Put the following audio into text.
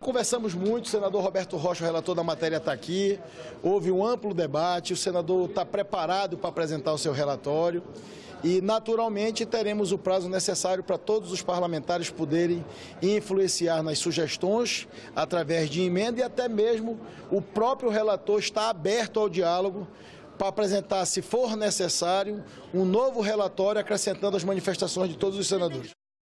Conversamos muito, o senador Roberto Rocha, o relator da matéria, está aqui. Houve um amplo debate, o senador está preparado para apresentar o seu relatório e, naturalmente, teremos o prazo necessário para todos os parlamentares poderem influenciar nas sugestões através de emenda e até mesmo o próprio relator está aberto ao diálogo para apresentar, se for necessário, um novo relatório acrescentando as manifestações de todos os senadores.